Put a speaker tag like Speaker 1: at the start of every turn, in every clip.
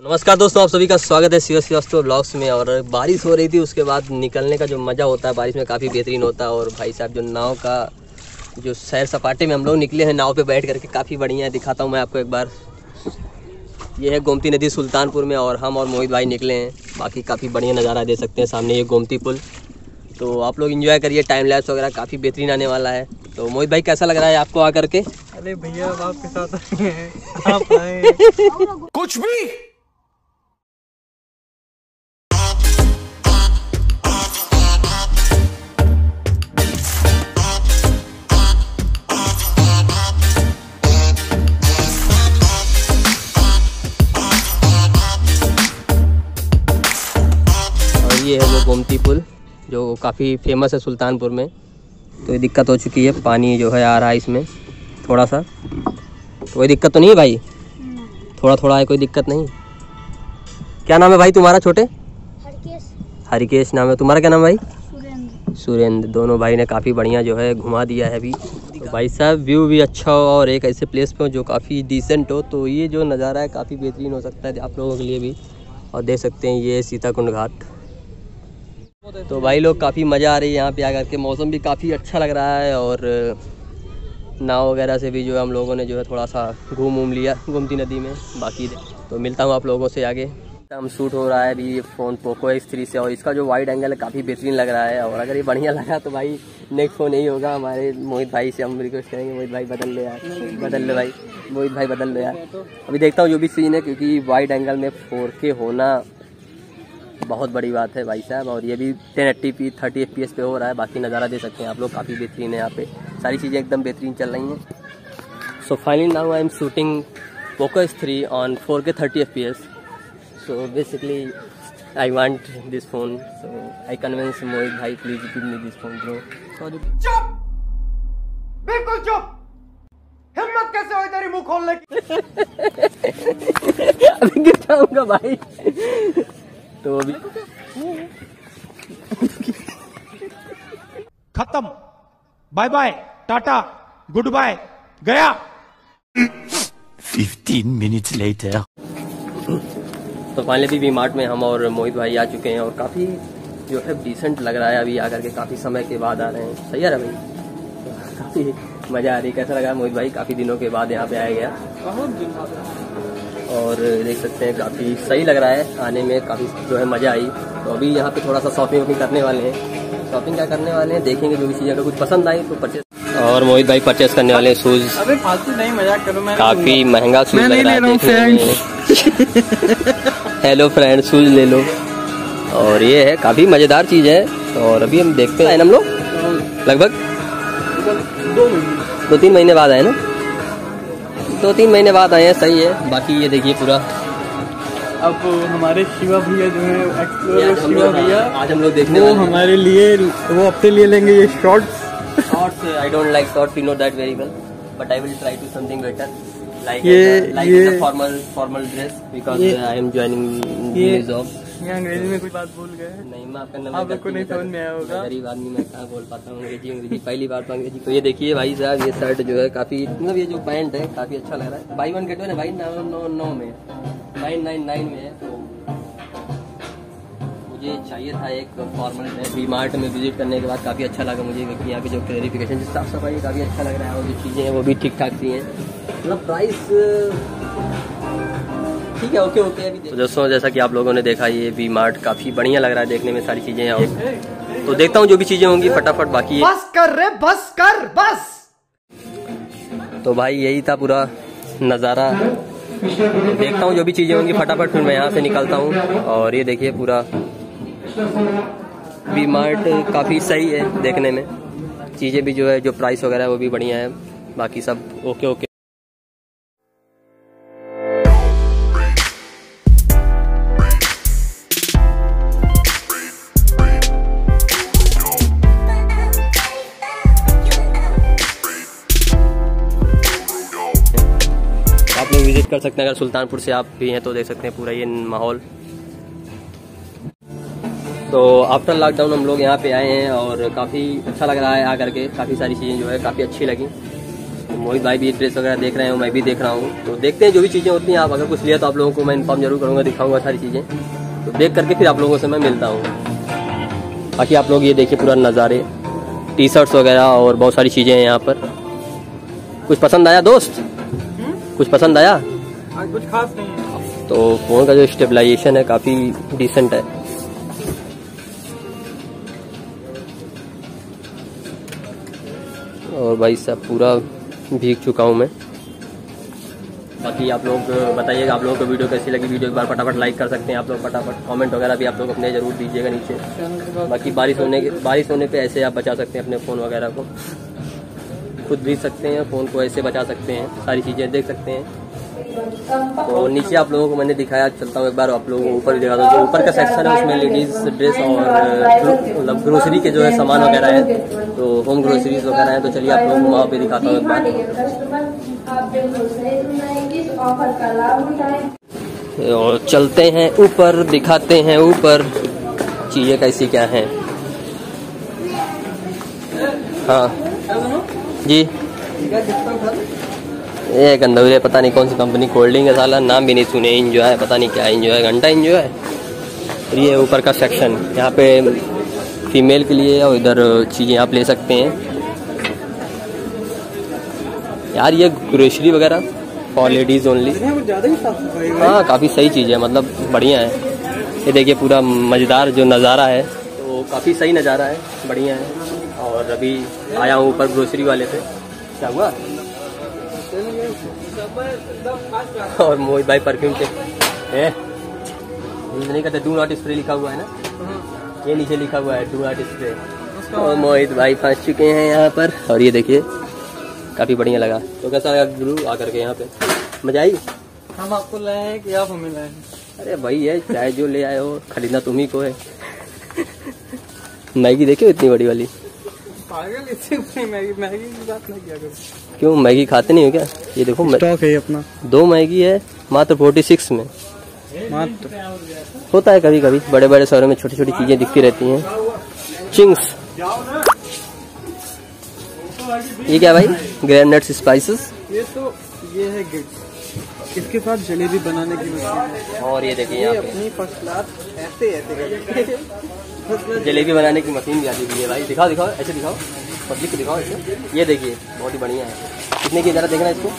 Speaker 1: नमस्कार दोस्तों, आप सभी का स्वागत है शिव श्रीवास्तव ब्लॉग्स में। और बारिश हो रही थी, उसके बाद निकलने का जो मज़ा होता है बारिश में काफ़ी बेहतरीन होता है। और भाई साहब जो नाव का जो सैर सपाटे में हम लोग निकले हैं नाव पे बैठ करके, काफ़ी बढ़िया है। दिखाता हूँ मैं आपको एक बार। ये है गोमती नदी सुल्तानपुर में और हम और मोहित भाई निकले हैं। बाकी काफ़ी बढ़िया नज़ारा दे सकते हैं, सामने ये गोमती पुल। तो आप लोग एंजॉय करिए, टाइम लैप्स वगैरह काफ़ी बेहतरीन आने वाला है। तो मोहित भाई कैसा लग रहा है आपको आकर के?
Speaker 2: अरे भैया आपके साथ आए हैं, आप आए
Speaker 3: कुछ भी।
Speaker 1: और ये है वो गोमती पुल जो काफ़ी फेमस है सुल्तानपुर में। तो ये दिक्कत हो चुकी है, पानी जो है आ रहा है इसमें थोड़ा सा। तो कोई दिक्कत तो नहीं है भाई? थोड़ा थोड़ा है, कोई दिक्कत नहीं। क्या नाम है भाई तुम्हारा? छोटे हरिकेश नाम है तुम्हारा। क्या नाम है भाई? सुरेंद्र। दोनों भाई ने काफ़ी बढ़िया जो है घुमा दिया है अभी। तो भाई साहब व्यू भी अच्छा हो और एक ऐसे प्लेस पे हो जो काफ़ी डिसेंट हो, तो ये जो नज़ारा है काफ़ी बेहतरीन हो सकता है आप लोगों के लिए भी। और देख सकते हैं ये सीताकुंड घाट। तो भाई लोग काफ़ी मज़ा आ रही है यहाँ पे आकर के, मौसम भी काफ़ी अच्छा लग रहा है। और नाव वगैरह से भी जो है हम लोगों ने जो है थोड़ा सा घूम लिया गोमती नदी में। बाकी तो मिलता हूँ आप लोगों से आगे। हम शूट हो रहा है अभी ये फ़ोन पोको X3 से, और इसका जो वाइड एंगल है काफ़ी बेहतरीन लग रहा है। और अगर ये बढ़िया लगा तो भाई नेक्स्ट फ़ोन यही होगा हमारे मोहित भाई से। हम रिक्वेस्ट करेंगे मोहित भाई बदल लो यार, बदल लो भाई, मोहित भाई बदल लो यार। अभी देखता हूँ जो भी सीन है, क्योंकि वाइड एंगल में 4K होना बहुत बड़ी बात है भाई साहब। और ये भी 1080p 30 fps पे हो रहा है। बाकी नज़ारा दे सकते हैं आप लोग, काफ़ी बेहतरीन है यहाँ पे, सारी चीज़ें एकदम बेहतरीन चल रही हैं। So finally now I am shooting Poco X3 on 4K 30 fps। So basically I want this phone, so I convince Mohit भाई please give me this phone bro. Sorry.
Speaker 3: चुप, बिल्कुल चुप। हिम्मत कैसे हुई तेरी मुंह खोलने की?
Speaker 1: अभी गिर जाऊंगा भाई। तो अभी
Speaker 3: खत्म, bye bye, tata, goodbye, गया।
Speaker 4: 15 minutes later.
Speaker 1: तो फाइनली वी मार्ट में हम और मोहित भाई आ चुके हैं और काफ़ी जो है डिसेंट लग रहा है अभी आकर के, काफ़ी समय के बाद आ रहे हैं। सही है भाई, तो काफ़ी मज़ा आ रही है। कैसा लगा मोहित भाई? काफ़ी दिनों के बाद यहाँ पे आया गया और देख सकते हैं काफ़ी सही लग रहा है आने में, काफ़ी जो है मज़ा आई। तो अभी यहाँ पे थोड़ा सा शॉपिंग वॉपिंग करने वाले हैं। शॉपिंग क्या करने वाले हैं देखेंगे, जो भी चीज़ अगर कुछ पसंद आई तो परचेज। और मोहित भाई परचेस करने वाले हैं शूज़।
Speaker 2: अबे फालतू नहीं, मजाक करो। मैं
Speaker 1: काफ़ी महंगा शूज़ लग रहा है देखने में। हेलो फ्रेंड, शूज़ ले लो। और ये है काफ़ी मज़ेदार चीज़ है। और अभी हम देखते हैं हम लोग लगभग 2-3 महीने बाद आए ना, 2-3 महीने बाद आए हैं। सही है। बाकी ये देखिए पूरा
Speaker 2: अब हमारे शिवा भैया जो है एक्सप्लोरर शिवा भैया,
Speaker 1: आज हम लोग देखने
Speaker 2: वो हमारे लिए, वो अपने लिए लेंगे ये shorts.
Speaker 1: I don't like shorts, you know that very well, but I will try to something better, like
Speaker 2: ये
Speaker 1: a formal dress, because I am joining new job.
Speaker 2: ये अंग्रेजी में कोई बात भूल गए।
Speaker 1: नहीं, मैं आपका
Speaker 2: आप लोग को नहीं समझ में आया होगा।
Speaker 1: गरीब आदमी, मैं कहाँ बोल पाता हूँ अंग्रेजी पहली बार तो अंग्रेजी। तो ये देखिए भाई साहब, ये शर्ट जो है काफी, मतलब ये जो पैंट है काफी अच्छा लग रहा है। बाई 1 गेट 1 है भाई, 999 में 999 में है। तो मुझे चाहिए था एक फॉर्मल ड्रेस। वी मार्ट में विजिट करने के बाद काफ़ी अच्छा लगा मुझे, क्योंकि यहाँ पे जो क्लैरिफिकेशन, साफ सफाई काफ़ी अच्छा लग रहा है और जो चीज़ें हैं वो भी ठीक ठाक सी हैं। मतलब प्राइस ठीक है, ओके ओके। अभी तो दोस्तों जैसा कि आप लोगों ने देखा, ये वी मार्ट काफ़ी बढ़िया लग रहा है देखने में, सारी चीज़ें हैं। तो देखता हूँ जो भी चीज़ें होंगी फटाफट। बाकी
Speaker 3: बस कर रे, बस कर, बस।
Speaker 1: तो भाई यही था पूरा नज़ारा। देखता हूँ जो भी चीज़ें होंगी फटाफट, फिर मैं यहाँ से निकलता हूँ। और ये देखिए पूरा वी मार्ट काफ़ी सही है देखने में, चीज़ें भी जो है, जो प्राइस वगैरह है वो भी बढ़िया है। बाकी सब ओके ओके। आप लोग विजिट कर सकते हैं, अगर सुल्तानपुर से आप भी हैं तो देख सकते हैं पूरा ये माहौल। तो आफ्टर लॉकडाउन हम लोग यहाँ पे आए हैं और काफ़ी अच्छा लग रहा है आकर के। काफ़ी सारी चीज़ें जो है काफ़ी अच्छी लगी। मोहित भाई भी ड्रेस वगैरह देख रहे हैं, मैं भी देख रहा हूँ। तो देखते हैं जो भी चीज़ें होती हैं। आप अगर कुछ लिया तो आप लोगों को मैं इन्फॉर्म जरूर करूँगा, दिखाऊंगा सारी चीज़ें। तो देख करके फिर आप लोगों से मैं मिलता हूँ। बाकी आप लोग ये देखिए पूरा नज़ारे, टी शर्ट्स वगैरह और बहुत सारी चीज़ें हैं यहाँ पर। कुछ पसंद आया दोस्त? कुछ पसंद आया?
Speaker 2: कुछ खास नहीं है।
Speaker 1: तो फ़ोन का जो स्टेबलाइजेशन है काफ़ी डिसेंट है। और भाई साहब पूरा भीग चुका हूँ मैं। बाकी आप लोग बताइएगा आप लोगों को वीडियो कैसी लगी। वीडियो एक बार फटाफट लाइक कर सकते हैं आप लोग, फटाफट कमेंट वगैरह भी आप लोग अपने ज़रूर दीजिएगा नीचे। बाकी बारिश होने पे ऐसे आप बचा सकते हैं अपने फ़ोन वगैरह को, खुद भी सकते हैं, फ़ोन को ऐसे बचा सकते हैं, सारी चीज़ें देख सकते हैं। तो नीचे आप लोगों को मैंने दिखाया, चलता हूँ एक बार आप लोगों को ऊपर दिखा दो। जो ऊपर का सेक्शन है उसमें लेडीज़ ड्रेस और मतलब ग्रोसरी के जो है सामान वगैरह है, तो होम ग्रोसरीज वगैरह है। तो चलिए आप लोगों को वहाँ पे दिखाता हूँ एक बार। और चलते हैं ऊपर, दिखाते हैं ऊपर चीज़ें कैसी क्या हैं। हाँ जी, ये गंदौरे पता नहीं कौन सी कंपनी कोल्ड ड्रिंक है, साला नाम भी नहीं सुने। इंजॉय पता नहीं क्या इंजॉय, घंटा इंजॉय। ये ऊपर का सेक्शन, यहाँ पे फीमेल के लिए और इधर चीज़ें आप ले सकते हैं यार। ये ग्रोसरी वगैरह फॉर लेडीज ओनली। हाँ काफ़ी सही चीज़ है, मतलब बढ़िया है। ये देखिए पूरा मज़ेदार जो नज़ारा है, तो काफ़ी सही नज़ारा है, बढ़िया है। और अभी आया हूँ ऊपर ग्रोसरी वाले पे। क्या हुआ? और मोहित भाई परफ्यूम के नहीं करते, डू नॉट स्प्रे लिखा हुआ है ना, ये नीचे लिखा हुआ है डू नॉट स्प्रे। और मोहित भाई फंस चुके हैं यहाँ पर। और ये देखिए काफ़ी बढ़िया लगा। तो कैसा लगा गुरु आकर के यहाँ पे? मजा आई?
Speaker 2: हम आपको लाए हैं कि आप हमें लाए हैं?
Speaker 1: अरे भाई है, चाहे जो ले आए हो खरीदना तुम्ही को है। मैगी देखियो इतनी बड़ी वाली।
Speaker 2: पागल, इससे मैगी की बात नहीं किया करो।
Speaker 1: क्यों मैगी खाते नहीं हो क्या? ये देखो
Speaker 2: स्टॉक है अपना,
Speaker 1: 2 मैगी है मात्र 46 में।
Speaker 2: मात्र
Speaker 1: होता है कभी कभी, बड़े बड़े शहरों में छोटी छोटी चीजें दिखती रहती हैं। चिंग्स, ये क्या भाई? ग्रैंडनट्स स्पाइसेस।
Speaker 2: ये है गिफ्ट, इसके साथ जलेबी बनाने की मशीन।
Speaker 1: और ये देखिए यहाँ पे
Speaker 2: अपनी फर्स्ट क्लास ऐसे
Speaker 1: जलेबी बनाने की मशीन भी आती है भाई। दिखाओ दिखाओ, ऐसे दिखाओ, पब्लिक को दिखाओ इसमें। ये देखिए बहुत ही बढ़िया है। कितने की जरा देखना इसको?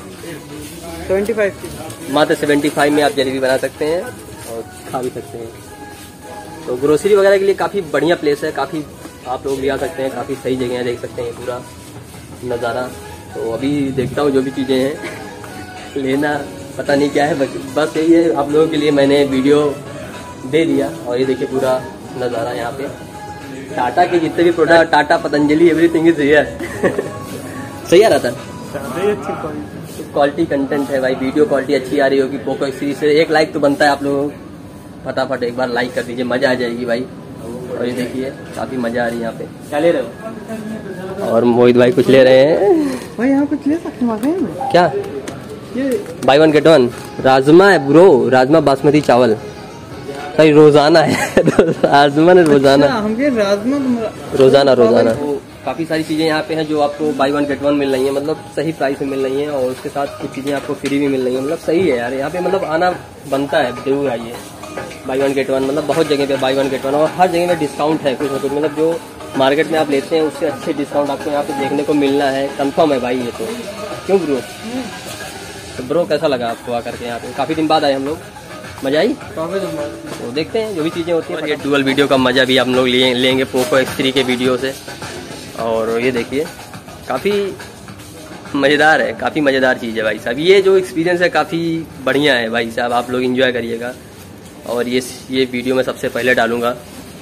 Speaker 2: 75 की।
Speaker 1: मात्र 75 में आप जलेबी बना सकते हैं और खा भी सकते हैं। तो ग्रोसरी वगैरह के लिए काफ़ी बढ़िया प्लेस है, काफ़ी आप लोग भी आ सकते हैं, काफ़ी सही जगह है, देख सकते हैं पूरा नज़ारा। तो अभी देखता हूँ जो भी चीज़ें हैं, लेना पता नहीं क्या है, बस यही है आप लोगों के लिए मैंने वीडियो दे दिया। और ये देखिए पूरा नज़ारा यहाँ पे, टाटा के जितने भी product, Tata Patanjali everything is here. सही आ रहा था, क्वालिटी कंटेंट है भाई, वीडियो क्वालिटी अच्छी आ रही होगी पोको सीरीज से। 1 लाइक तो बनता है आप लोगों को, फटाफट एक बार लाइक कर दीजिए, मज़ा आ जाएगी भाई। और ये देखिए काफ़ी मज़ा आ रही है यहाँ पे। क्या ले रहे हो? और मोहित भाई कुछ ले रहे हैं
Speaker 2: भाई, यहाँ कुछ ले सकते हैं
Speaker 1: क्या?
Speaker 2: ये
Speaker 1: बाय 1 गेट 1 राजमा है ब्रो, राजमा बासमती चावल। सही रोजाना है। राजमा ने रोजाना, रोजाना रोजाना। काफ़ी सारी चीज़ें यहाँ पे हैं जो आपको बाय 1 गेट 1 मिल रही हैं, मतलब सही प्राइस में मिल रही हैं। और उसके साथ कुछ चीज़ें आपको फ्री भी मिल रही हैं, मतलब सही है यार। यहाँ पे मतलब आना बनता है, जरूर आइए। बाय 1 गेट 1 मतलब बहुत जगह पे बाय 1 गेट 1, और हर जगह में डिस्काउंट है कुछ ना कुछ। मतलब जो मार्केट में आप लेते हैं उससे अच्छे डिस्काउंट आपको यहाँ पे देखने को मिलना है, कंफर्म है भाई ये तो। क्यों ब्रो? तो ब्रो कैसा लगा आपको आकर के यहाँ पे? काफ़ी दिन बाद आए हम लोग, मजा आई? तो देखते हैं जो भी चीज़ें होती हैं। ये डुअल वीडियो का मज़ा भी हम लोग लेंगे पोको X3 के वीडियो से। और ये देखिए काफ़ी मज़ेदार है, काफ़ी मज़ेदार चीज़ है भाई साहब। ये जो एक्सपीरियंस है काफ़ी बढ़िया है भाई साहब, आप लोग एंजॉय करिएगा। और ये वीडियो मैं सबसे पहले डालूँगा,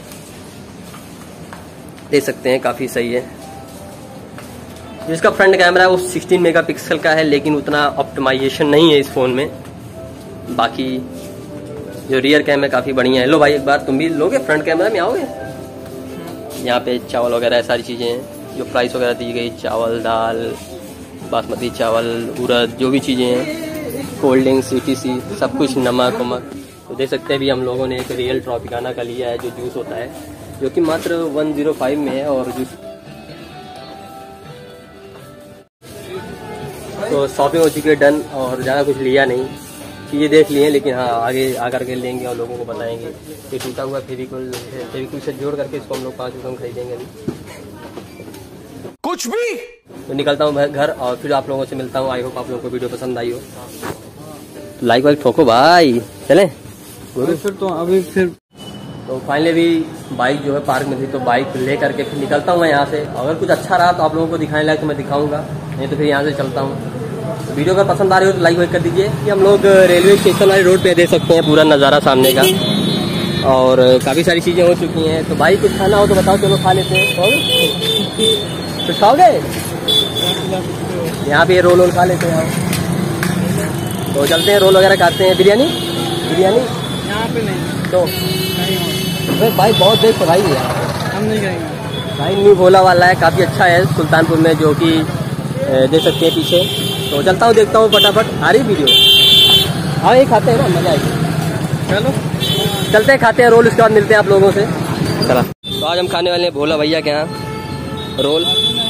Speaker 1: देख सकते हैं काफ़ी सही है। जिसका फ्रंट कैमरा है वो 16 मेगापिक्सल का है, लेकिन उतना ऑप्टिमाइजेशन नहीं है इस फ़ोन में। बाकी जो रियर कैम है काफ़ी बढ़िया है। लो भाई एक बार तुम भी लोगे, फ्रंट कैमरा में आओगे? यहाँ पे चावल वगैरह सारी चीज़ें हैं, जो प्राइस वगैरह दी गई, चावल, दाल, बासमती चावल, उड़द, जो भी चीज़ें हैं, कोल्ड ड्रिंक्स, ETC सब कुछ, नमक वमक। तो देख सकते हैं भी हम लोगों ने एक रियल ट्रॉपिकाना का लिया है जो जूस होता है, जो कि मात्र 105 में है। और जूस तो शॉपिंग हो चुकी है डन, और ज़्यादा कुछ लिया नहीं, चीज़ें देख लिए, लेकिन हाँ आगे आकर के लेंगे और लोगों को बताएंगे। ये टूटा हुआ फेविकोल से जोड़ करके इसको हम लोग 5 रुपये में खरीदेंगे अभी।
Speaker 3: कुछ भी।
Speaker 1: तो निकलता हूँ घर और फिर आप लोगों से मिलता हूँ। आई होप आप लोगों को वीडियो पसंद आई हो, तो लाइक वाइक ठोको भाई। चलें
Speaker 2: फिर तो अभी फिर
Speaker 1: तो फाइनली भी बाइक जो है पार्क में थी, तो बाइक ले करके फिर निकलता हूँ मैं यहाँ से। अगर कुछ अच्छा रहा तो आप लोगों को दिखाने लायक तो मैं दिखाऊंगा, नहीं तो फिर यहाँ से चलता हूँ। तो वीडियो अगर पसंद आ रही हो तो लाइक वाइक कर दीजिए। कि हम लोग रेलवे स्टेशन वाली रोड पे देख सकते हैं पूरा नज़ारा सामने का, और काफ़ी सारी चीज़ें हो चुकी हैं। तो भाई कुछ खाना हो तो बताओ, चलो खा लेते हैं। कुछ खाओगे? यहाँ पे रोल वोल खा लेते हैं हम, तो चलते हैं रोल वगैरह खाते हैं। बिरयानी
Speaker 2: यहाँ पे नहीं
Speaker 1: तो
Speaker 2: नहीं
Speaker 1: भाई बहुत देख तो भाई
Speaker 2: हम नहीं खाएंगे
Speaker 1: भाई। न्यू भोला वाला है, काफ़ी अच्छा है सुल्तानपुर में, जो कि देख सकते हैं पीछे। तो चलता हूँ, देखता हूँ फटाफट। आ रही वीडियो? हाँ ये खाते हैं ना, मजा आएगी।
Speaker 2: चलो
Speaker 1: चलते हैं, खाते हैं रोल, उसके बाद मिलते हैं आप लोगों से। चला, तो आज हम खाने वाले हैं भोला भैया के यहाँ रोल।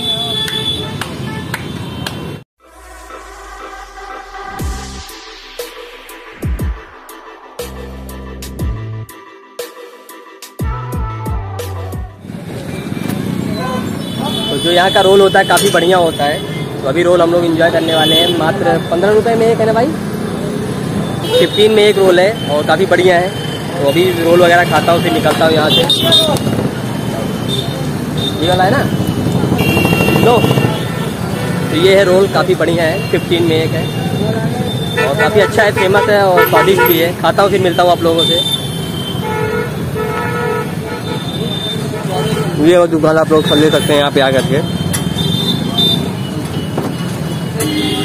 Speaker 1: तो जो यहाँ का रोल होता है काफ़ी बढ़िया होता है। तो अभी रोल हम लोग एंजॉय करने वाले हैं। मात्र 15 रुपये में एक है ना भाई, 15 में एक रोल है, और काफ़ी बढ़िया है। तो अभी रोल वगैरह खाता हूँ, फिर निकलता हूँ यहाँ से। ये वाला है ना, लो। तो ये है रोल, काफ़ी बढ़िया है, 15 में एक है, और काफ़ी अच्छा है, फेमस है और स्वादिष्ट भी है। खाता हूँ, फिर मिलता हूँ आप लोगों से। ये वो दुकान आप लोग ले सकते हैं यहाँ पे आकर के।